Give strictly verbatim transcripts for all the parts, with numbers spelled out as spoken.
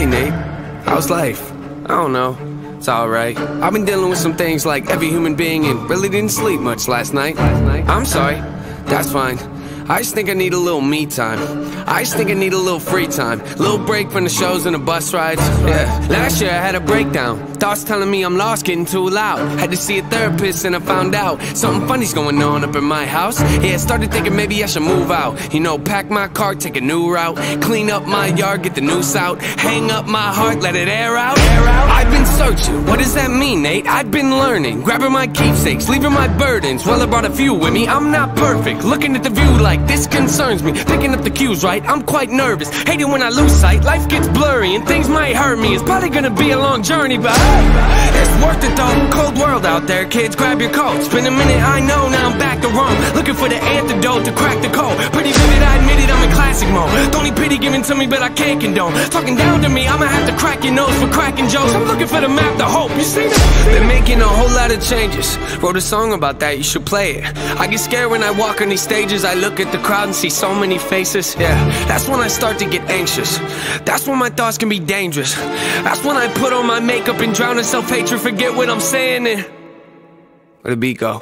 Hey Nate, how's life? I don't know, it's alright. I've been dealing with some things like every human being and really didn't sleep much last night. I'm sorry, that's fine. I just think I need a little me time. I just think I need a little free time. A little break from the shows and the bus rides. Yeah. Last year I had a breakdown. Thoughts telling me I'm lost, getting too loud. Had to see a therapist and I found out something funny's going on up in my house. Yeah, started thinking maybe I should move out. You know, pack my car, take a new route. Clean up my yard, get the noose out. Hang up my heart, let it air out. Air out. I've been searching, what does that mean, Nate? I've been learning, grabbing my keepsakes, leaving my burdens. Well, I brought a few with me, I'm not perfect. Looking at the view like this concerns me. Picking up the cues right, I'm quite nervous. Hate it when I lose sight, life gets blurry and things might hurt me. It's probably gonna be a long journey, but it's worth it though. Cold world out there, kids, grab your coats. Been a minute, I know, now I'm back to Rome. Looking for the antidote to crack the code. Pretty vivid, I admit it, I'm in classic mode. The only pity given to me, but I can't condone. Talking down to me, I'ma have to crack your nose for cracking jokes. I'm looking for the map, the hope, you see that? Been making a whole lot of changes. Wrote a song about that, you should play it. I get scared when I walk on these stages. I look at the crowd and see so many faces. Yeah, that's when I start to get anxious. That's when my thoughts can be dangerous. That's when I put on my makeup and drown in self-hatred. Forget what I'm saying and where'd the beat go?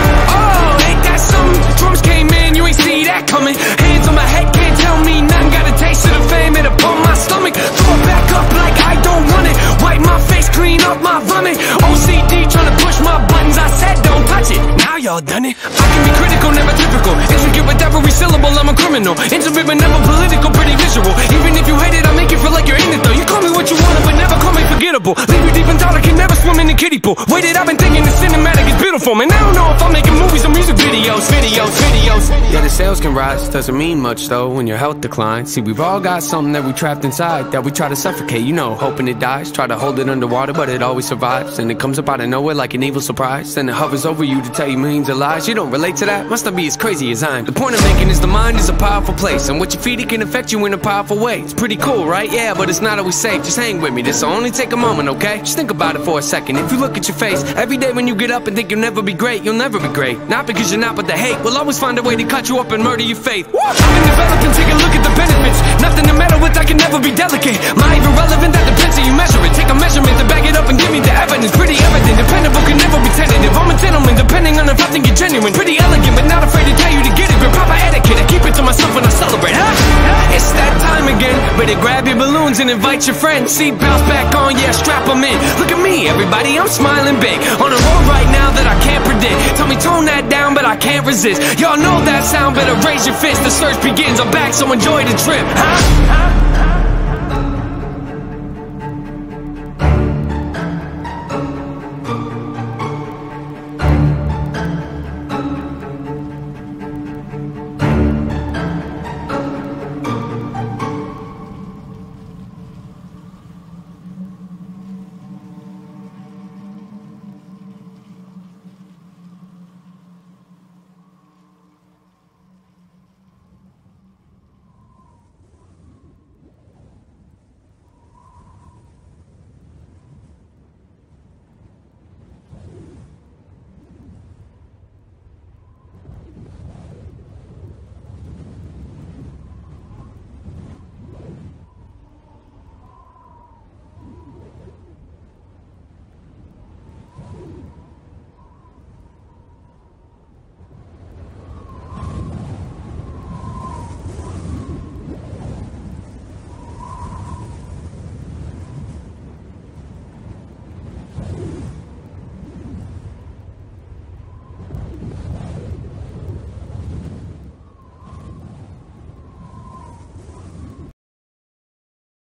Oh, ain't that something? Drums came in, you ain't see that coming. Hands on my head, can't tell me nothing. Got a taste of the fame, it'll pump my stomach. Throw it back up like I don't want it. Wipe my face, clean up my vomit. O C D trying to push my buttons. I said don't touch it, now y'all done it. I can be critical, never typical. Intricate with every syllable, I'm a criminal. Intimate but never political, pretty visual. Even if you hate it, I make you feel like you're in it though. You call me what you want, but never call me forgettable. Leave you deep in thought, I can never swim in the kiddie pool. Waited, I've been thinking the cinematic is beautiful. Man, I don't know if I'm making movies or music videos. Videos, videos. Yeah, the sales can rise, doesn't mean much though when your health declines. See, we've all got something that we trapped inside that we try to suffocate, you know, hoping it dies. Try to hold it underwater, but it always survives. And it comes up out of nowhere like an evil surprise. And it hovers over you to tell you millions of lies. You don't relate to that? Must not be as crazy as I am. The point I'm making is the mind is a powerful place, and what you feed it can affect you in a powerful way. It's pretty cool, right? Yeah, but it's not always safe. Just hang with me, this'll only take a moment, okay? Just think about it for a second. If you look at your face every day when you get up and think you'll never be great, you'll never be great. Not because you're not, but the hate will always find a way to cut you up and murder your faith. Woo! I've been developing, take a look at the benefits. Nothing to meddle with, I can never be delicate. Mind irrelevant, that depends how you measure it. Take a measurement to back it up and give me the evidence. Pretty evident, dependable, can never be tentative. I'm a gentleman, depending on if I think you're genuine. Pretty elegant, but not afraid to tell you to get it. Grip proper etiquette, I keep it to myself when I celebrate, huh? It's that time again. Better grab your balloons and invite your friends. Seatbelts back on, yeah, strap them in. Look at me, everybody, I'm smiling big. On a road right now that I can't predict. Tell me tone that down, but I can't resist. Y'all know that sound, better raise your fist. The search begins, I'm back, so enjoy the trip, huh? huh?